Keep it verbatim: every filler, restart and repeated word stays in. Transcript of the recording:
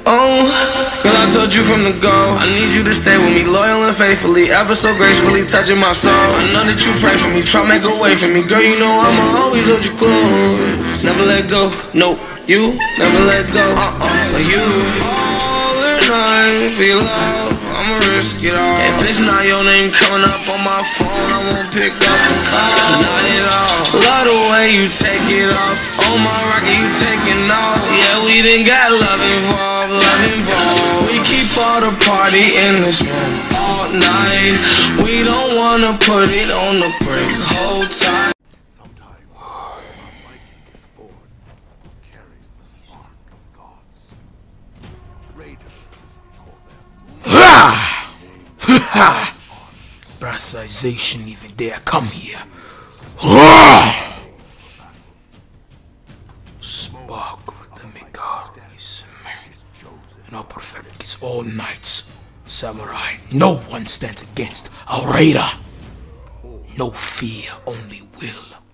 Oh, girl, I told you from the go, I need you to stay with me, loyal and faithfully, ever so gracefully touching my soul. I know that you pray for me, try make a way for me. Girl, you know I'ma always hold you close. Never let go, nope, you never let go. Uh-uh, but you all the night, feel love, I'ma risk it all. If it's not your name coming up on my phone, I won't pick up the call. Not at all. Love the way you take it off. On my rocket, you taking off. Yeah, we done got love involved, love involved. We keep all the party in this room all night. We don't wanna put it on the break. Hold tight. Sometimes a Viking is born who carries the spark of gods. Raiders, we call them. Ha! Ha! Brassization even dare come here. Ha! Spark of the demigod is man, and our perfect is all knights, samurai. No one stands against a raider. No fear, only will.